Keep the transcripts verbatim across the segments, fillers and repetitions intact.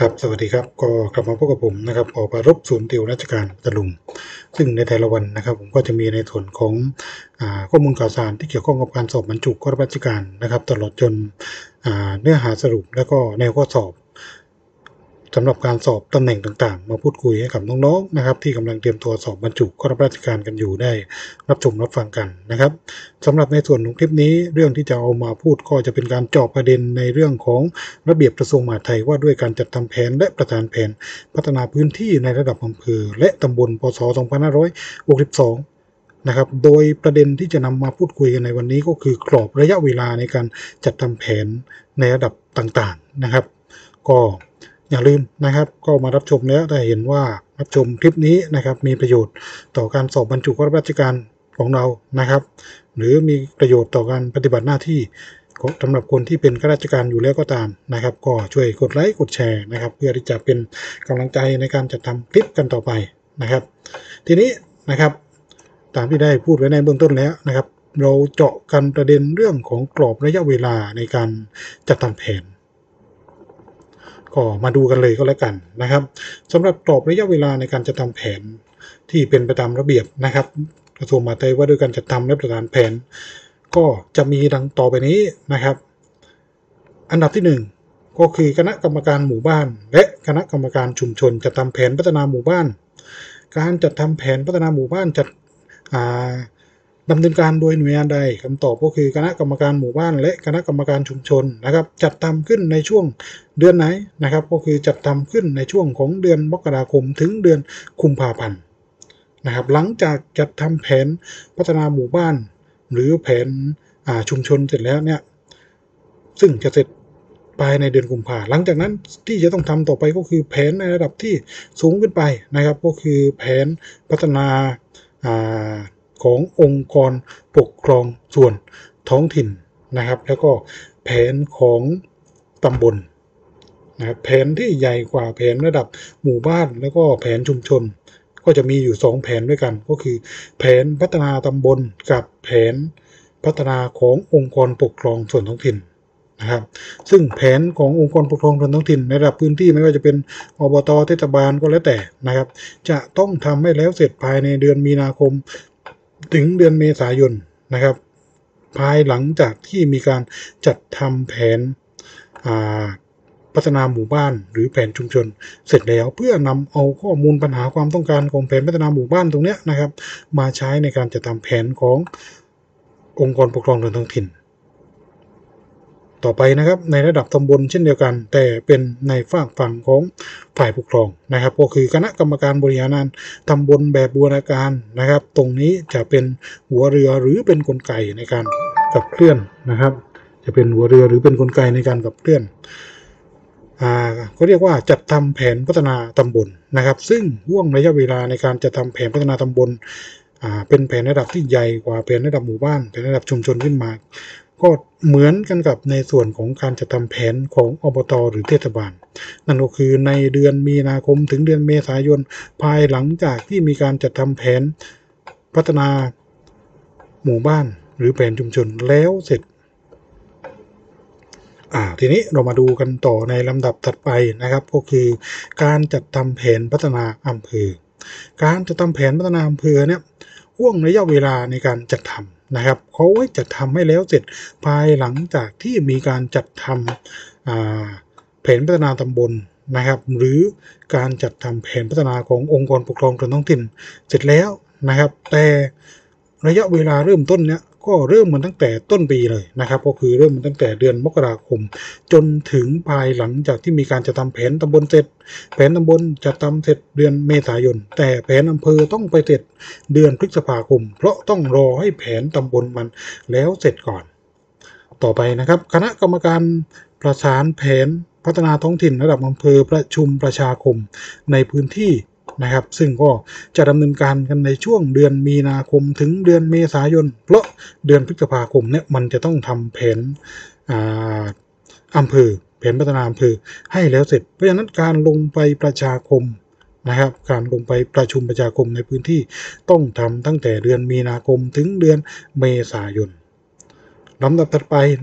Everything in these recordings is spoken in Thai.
ครับสวัสดีครับก็กลับมาพบกับผมนะครับอปารภศูนย์ติวราชการพัทลุงซึ่งในแต่ละวันนะครับผมก็จะมีในส่วนของอ่าข้อมูลข่าวสารที่เกี่ยวข้องกับการสอบบรรจุข้าราชการนะครับตลอดจนอ่าเนื้อหาสรุปและก็แนวข้อสอบสำหรับการสอบตำแหน่งต่างๆมาพูดคุยให้กับน้องๆนะครับที่กำลังเตรียมตัวสอบบรรจุข้าราชการกันอยู่ได้รับชมรับฟังกันนะครับสำหรับในส่วนของคลิปนี้เรื่องที่จะเอามาพูดก็จะเป็นการเจาะประเด็นในเรื่องของระเบียบกระทรวงมหาดไทยว่าด้วยการจัดทำแผนและประธานแผนพัฒนาพื้นที่ในระดับอำเภอและตำบลพ.ศ. สองพันห้าร้อยหกสิบสองนะครับโดยประเด็นที่จะนำมาพูดคุยกันในวันนี้ก็คือกรอบระยะเวลาในการจัดทำแผนในระดับต่างๆนะครับก็อย่าลืมนะครับก็มารับชมแล้วถ้าเห็นว่ารับชมคลิปนี้นะครับมีประโยชน์ต่อการสอบบรรจุข้าราชการของเรานะครับหรือมีประโยชน์ต่อการปฏิบัติหน้าที่สำหรับคนที่เป็นข้าราชการอยู่แล้วก็ตามนะครับก็ช่วยกดไลค์กดแชร์นะครับเพื่อที่จะเป็นกำลังใจในการจัดทำคลิปกันต่อไปนะครับทีนี้นะครับตามที่ได้พูดไว้ในเบื้องต้นแล้วนะครับเราเจาะกันประเด็นเรื่องของกรอบระยะเวลาในการจัดทำแผนก็มาดูกันเลยก็แล้วกันนะครับสำหรับกรอบระยะเวลาในการจัดทำแผนที่เป็นไปตามระเบียบนะครับกระทรวงมหาดไทยว่าด้วยการจัดทำและประธานแผนก็จะมีดังต่อไปนี้นะครับอันดับที่หนึ่งก็คือคณะกรรมการหมู่บ้านและคณะกรรมการชุมชนจัดทำแผนพัฒนาหมู่บ้านการจัดทำแผนพัฒนาหมู่บ้านจัดดำเนินการโดยหน่วยงานใดคำตอบก็คือคณะกรรมการหมู่บ้านและคณะกรรมการชุมชนนะครับจัดทำขึ้นในช่วงเดือนไหนนะครับก็คือจัดทำขึ้นในช่วงของเดือนมกราคมถึงเดือนกุมภาพันธ์นะครับหลังจากจัดทำแผนพัฒนาหมู่บ้านหรือแผนชุมชนเสร็จแล้วเนี่ยซึ่งจะเสร็จภายในเดือนกุมภาพันธ์หลังจากนั้นที่จะต้องทำต่อไปก็คือแผนในระดับที่สูงขึ้นไปนะครับก็คือแผนพัฒนาขององค์กรปกครองส่วนท้องถิ่นนะครับแล้วก็แผนของตำบลนะครับแผนที่ใหญ่กว่าแผนระดับหมู่บ้านแล้วก็แผนชุมชนก็จะมีอยู่สองแผนด้วยกันก็คือแผนพัฒนาตำบลกับแผนพัฒนาขององค์กรปกครองส่วนท้องถิ่นนะครับซึ่งแผนขององค์กรปกครองส่วนท้องถิ่นในระดับพื้นที่ไม่ว่าจะเป็นอบต.เทศบาลก็แล้วแต่นะครับจะต้องทำให้แล้วเสร็จภายในเดือนมีนาคมถึงเดือนเมษายนนะครับภายหลังจากที่มีการจัดทำแผนพัฒนาหมู่บ้านหรือแผนชุมชนเสร็จแล้วเพื่อนำเอาข้อมูลปัญหาความต้องการของแผนพัฒนาหมู่บ้านตรงนี้นะครับมาใช้ในการจัดทำแผนขององค์กรปกครองส่วนท้องถิ่นต่อไปนะครับในระดับตำบลเช่นเดียวกันแต่เป็นในฝั่งฝั่งของฝ่ายปกครองนะครับก็คือคณะกรรมการบริหารตำบลแบบบูรณาการนะครับตรงนี้จะเป็นหัวเรือหรือเป็นกลไกในการขับเคลื่อนนะครับจะเป็นหัวเรือหรือเป็นกลไกในการขับเคลื่อนอ่าก็เรียกว่าจัดทำแผนพัฒนาตำบลนะครับซึ่งห่วงระยะเวลาในการจัดทำแผนพัฒนาตำบลอ่าเป็นแผนระดับที่ใหญ่กว่าแผนระดับหมู่บ้านแผนระดับชุมชนขึ้นมาก็เหมือนกันกับในส่วนของการจัดทำแผนของอบต.หรือเทศบาลนั่นก็คือในเดือนมีนาคมถึงเดือนเมษายนภายหลังจากที่มีการจัดทำแผนพัฒนาหมู่บ้านหรือแผนชุมชนแล้วเสร็จอ่าทีนี้เรามาดูกันต่อในลำดับถัดไปนะครับก็คือการจัดทำแผนพัฒนาอำเภอการจัดทำแผนพัฒนาอำเภอเนี่ยห่วงระยะเวลาในการจัดทำนะครับเขาไว้จัดทำให้แล้วเสร็จภายหลังจากที่มีการจัดทำแผนพัฒนาตำบลนะครับหรือการจัดทำแผนพัฒนาขององค์กรปกครองส่วนท้องถิ่นเสร็จแล้วนะครับแต่ระยะเวลาเริ่มต้นเนี้ยก็เริ่มมันตั้งแต่ต้นปีเลยนะครับก็คือเริ่มมันตั้งแต่เดือนมกราคมจนถึงภายหลังจากที่มีการจัดทำแผนตำบลเสร็จแผนตำบลจะทำเสร็จเดือนเมษายนแต่แผนอำเภอต้องไปเสร็จเดือนพฤษภาคมเพราะต้องรอให้แผนตำบลมันแล้วเสร็จก่อนต่อไปนะครับคณะกรรมการประสานแผนพัฒนาท้องถิ่นระดับอำเภอประชุมประชาคมในพื้นที่นะครับซึ่งก็จะดำเนินการกันในช่วงเดือนมีนาคมถึงเดือนเมษายนเพราะเดือนพฤษภาคมเนี่ยมันจะต้องทำแผนอำเภอแผนพัฒนาอำเภอให้แล้วเสร็จเพราะฉะนั้นการลงไปประชาคมนะครับการลงไปประชุมประชาคมในพื้นที่ต้องทำตั้งแต่เดือนมีนาคมถึงเดือนเมษายนลำดับถัดไปนะครับ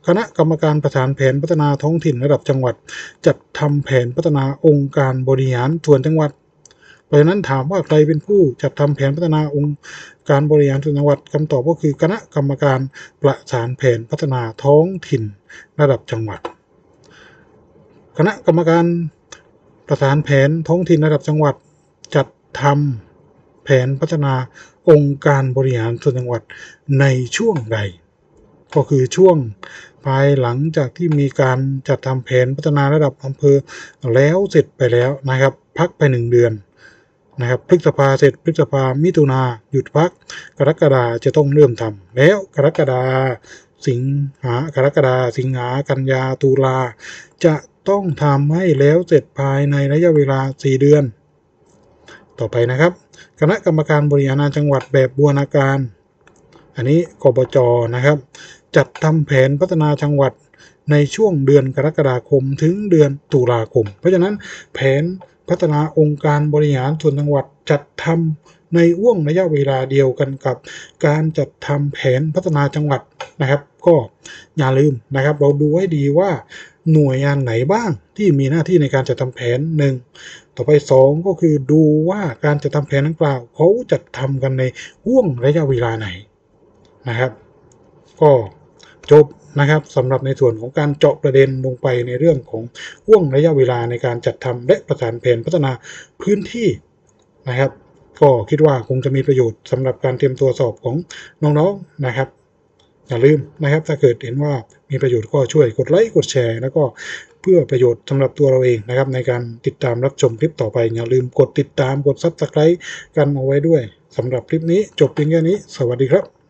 คณะกรรมการประสานแผนพัฒนาท้องถิ่นระดับจังหวัดจัดทำแผนพัฒนาองค์การบริหารส่วนจังหวัดเพราะฉะนั้นถามว่าใครเป็นผู้จัดทำแผนพัฒนาองค์การบริหารส่วนจังหวัดคำตอบก็คือคณะกรรมการประสานแผนพัฒนาท้องถิ่นระดับจังหวัดคณะกรรมการประสานแผนท้องถิ่นระดับจังหวัดจัดทำแผนพัฒนาองค์การบริหารส่วนจังหวัดในช่วงใดก็คือช่วงภายหลังจากที่มีการจัดทำแผนพัฒนาระดับอำเภอแล้วเสร็จไปแล้วนะครับพักไปหนึ่งเดือนนะครับพฤษภาเสร็จพฤษภามิถุนาหยุดพักกรกฎาจะต้องเริ่มทำแล้วกรกฎาสิงหากรกฎาสิงหากันยาตุลาจะต้องทำให้แล้วเสร็จภายในระยะเวลาสี่เดือนต่อไปนะครับคณะกรรมการบริหารจังหวัดแบบบูรณาการอันนี้กบจ.นะครับจัดทำแผนพัฒนาจังหวัดในช่วงเดือนกรกฎาคมถึงเดือนตุลาคมเพราะฉะนั้นแผนพัฒนาองค์การบริหารส่วนจังหวัดจัดทำในห่วงระยะเวลาเดียวกันกับการจัดทำแผนพัฒนาจังหวัดนะครับก็อย่าลืมนะครับเราดูให้ดีว่าหน่วยงานไหนบ้างที่มีหน้าที่ในการจัดทำแผนหนึ่งต่อไปสองก็คือดูว่าการจัดทำแผนดังกล่าวเขาจัดทำกันในห่วงระยะเวลาไหนนะครับก็จบนะครับสำหรับในส่วนของการเจาะประเด็นลงไปในเรื่องของห่วงระยะเวลาในการจัดทำและประสานแผนพัฒนาพื้นที่นะครับก็คิดว่าคงจะมีประโยชน์สำหรับการเตรียมตัวสอบของน้องๆนะครับอย่าลืมนะครับถ้าเกิดเห็นว่ามีประโยชน์ก็ช่วยกดไลค์กดแชร์แล้วก็เพื่อประโยชน์สำหรับตัวเราเองนะครับในการติดตามรับชมคลิปต่อไปอย่าลืมกดติดตามกด ซับสไครบ์ กันเอาไว้ด้วยสำหรับคลิปนี้จบเพียงแค่นี้สวัสดีครับ